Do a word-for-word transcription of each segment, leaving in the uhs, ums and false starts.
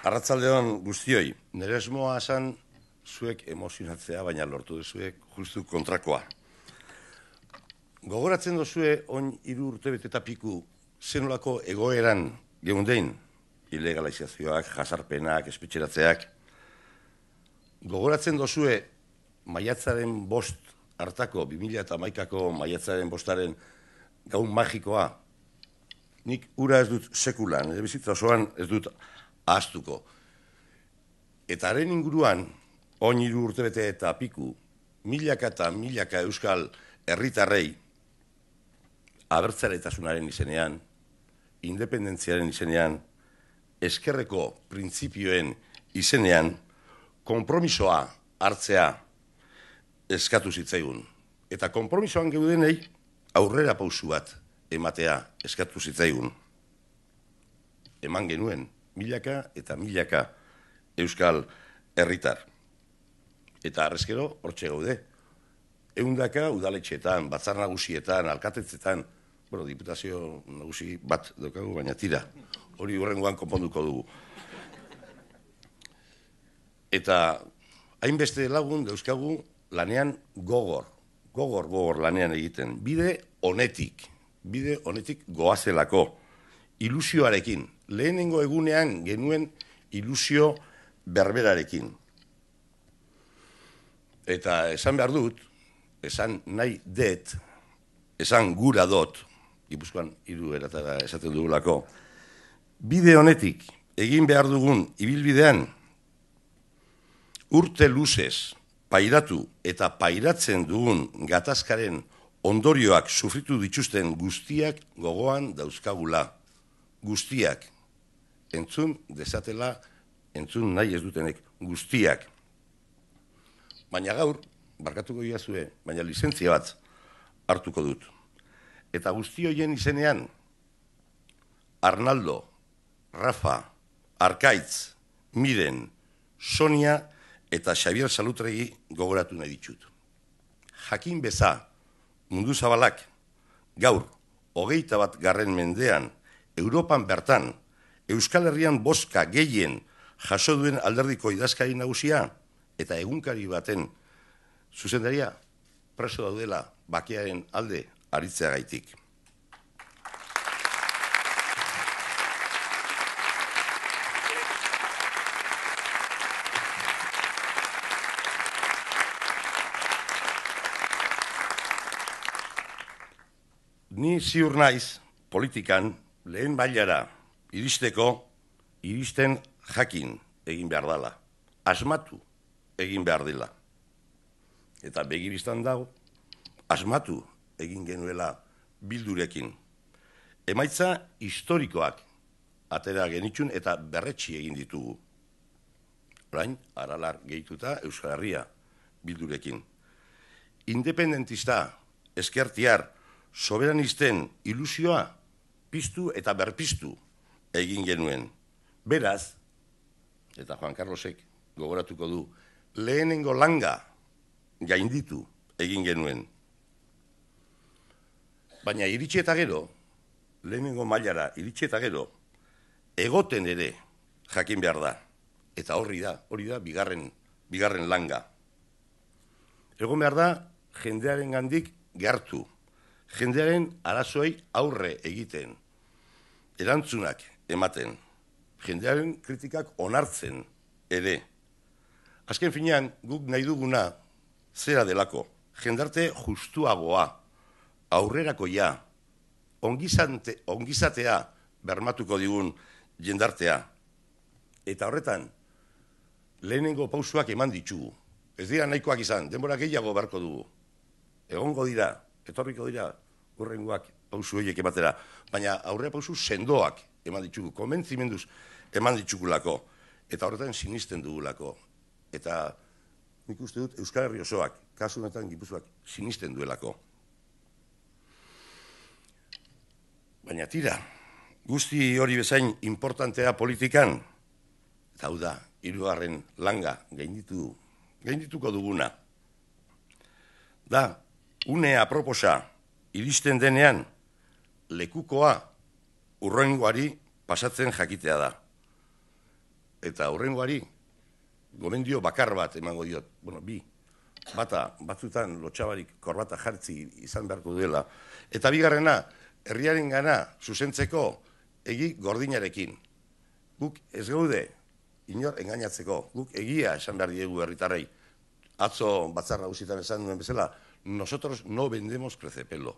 Arratsaldeon guztioi, nire esmoa esan zuek emozionatzea, baina lortu duzuek justu kontrakoa. Gogoratzen dozue oin hiru urtebete eta piku zenolako egoeran geundein, ilegalizazioak, jasarpenak, espetxeratzeak. Gogoratzen dozue maiatzaren bost hartako, bi mila hamaikako maiatzaren bostaren gaun magikoa. Nik ura ez dut sekulan, nire bizitza osoan ez dut ahaztuko. Eta haren inguruan, oin hiru urtebete eta piku, milaka eta milaka euskal herritarrei, abertzaletasunaren izenean, independentziaren izenean, eskerreko printzipioen izenean, konpromisoa hartzea eskatu zitzaigun. Eta konpromisoan geudenei aurrera pausu bat ematea eskatu zitzaigun. Eman genuen milaka eta milaka euskal herritar. Eta arrezkero hortxe gaude. Ehundaka udaletxeetan, batzar nagusietan, alkatetzetan, bueno, diputazio nagusi bat daukagu, baina tira, hori hurrengoan konponduko dugu. Eta hainbeste lagun dauzkagu lanean gogor, gogor, gogor lanean egiten. Bide honetik, bide honetik goazelako, ilusioarekin. Lehenengo egunean genuen ilusio berberarekin. Eta esan behar dut, esan nahi det, esan gura dot, Gipuzkoan hiru eratara esaten dugulako, bide honetik egin behar dugun ibilbidean, urte luzez pairatu eta pairatzen dugun gatazkaren ondorioak sufritu dituzten guztiak gogoan dauzkagula. Guztiak. Entzun dezatela, entzun nahi ez dutenek guztiak. Baina gaur, barkatuko iazue, baina lizentzia bat hartuko dut. Eta guzti horien izenean, Arnaldo, Rafa, Arkaitz, Miren, Sonia eta Xabier Salutregi gogoratu nahi ditut. Jakin beza, mundu zabalak, gaur, hogeita bat garren mendean, Europan bertan, Euskal Herrian boska gehien jaso duen alderdiko idazkari nagusia eta egunkari baten zuzendaria preso daudela bakearen alde aritzeagaitik. Ni ziur naiz politikan lehen mailara iristeko, iristen jakin egin behar dela, asmatu egin behar dela. Eta begiristan dago, asmatu egin genuela bildurekin. Emaitza historikoak atera genitxun eta berretsi egin ditugu. Orain, Aralar gehituta Euskal Herria bildurekin. Independentista, ezkertiar, soberanisten ilusioa piztu eta berpiztu egin genuen. Beraz, eta Juan Carlosek gogoratuko du, lehenengo langa gainditu egin genuen. Baina iritsi eta gero, lehenengo mailara iritsi eta gero, egoten ere jakin behar da. Eta horri da, hori da bigarren, bigarren langa. Egon behar da, jendearen gandik gertu. Jendearen arazoei aurre egiten. Erantzunak ematen. Jendearen kritikak onartzen ere. Azken finean, guk nahi duguna zera delako. Jendarte justuagoa, aurrerakoia, ongizante, ongizatea bermatuko digun jendartea. Eta horretan, lehenengo pausuak eman ditugu. Ez dira nahikoak izan, denbora gehiago beharko dugu. Egongo dira, etorriko dira, hurrengoak pausu horiek ematera. Baina aurre pausu sendoak eman ditugu, konbentzimenduz eman ditugulako. Eta horretan sinisten dugulako. Eta nik uste dut Euskal Herri osoak, kasu honetan Gipuzkoak, sinisten duelako. Baina tira, guzti hori bezain importantea politikan, eta hau da, hirugarren langa gainditu, gaindituko duguna. Da, une aproposa iristen denean, lekukoa urrengoari pasatzen jakitea da. eta hurrengoari gomendio bakar bat emango diot, bueno, bi, bata, batzutan lotxabarik korbata jartzi izan beharko duela, eta bigarrena, herriaren gana zuzentzeko egi gordinarekin. Guk ez gaude, inor engainatzeko, guk egia esan behar diegu herritarrei. Atzo batzar nagusietan esan duen bezala, nosotros no vendemos crecepelo.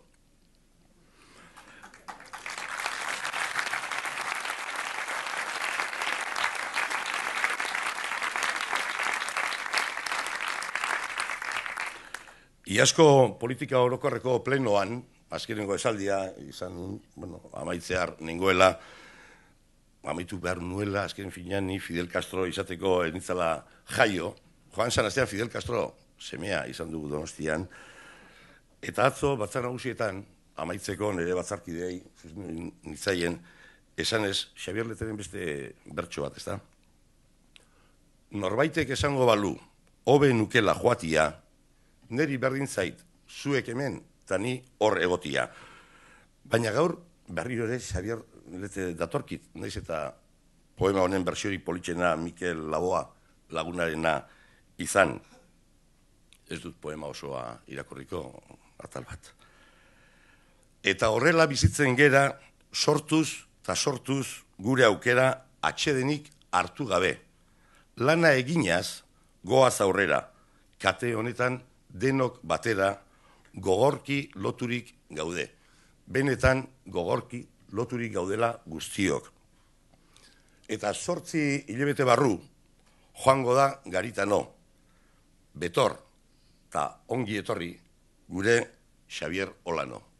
Iazko politika orokorreko plenoan, azkenengo esaldia, izan, bueno, amaitzear nengoela, amaitu behar nuela, azken finean ni Fidel Castro izateko enitzala jaio, joan zan astean Fidel Castro semea izan dugu Donostian, eta atzo batzar nagusietan, amaitzeko nire batzarkidei, nitzaien, esanez, Xabier Leteren beste bertso bat, ez da? Norbaitek esango balu, hobe nukela joatia, neri berdin zait, zuek hemen, eta ni hor egotia. Baina gaur, berriro ere, Xabier Lete datorkit, naiz eta poema honen bertsiori politxena Mikel Laboa lagunarena izan. Ez dut poema osoa irakurriko, atal bat. Eta horrela bizitzen gera, sortuz eta sortuz gure aukera atsedenik hartu gabe. Lana eginaz, goaz aurrera, kate honetan denok batera gogorki loturik gaude. Benetan gogorki loturik gaudela guztiok. Eta zortzi hilabete barru, joango da Garitano, betor, eta ongi etorri gure Xabier Olano.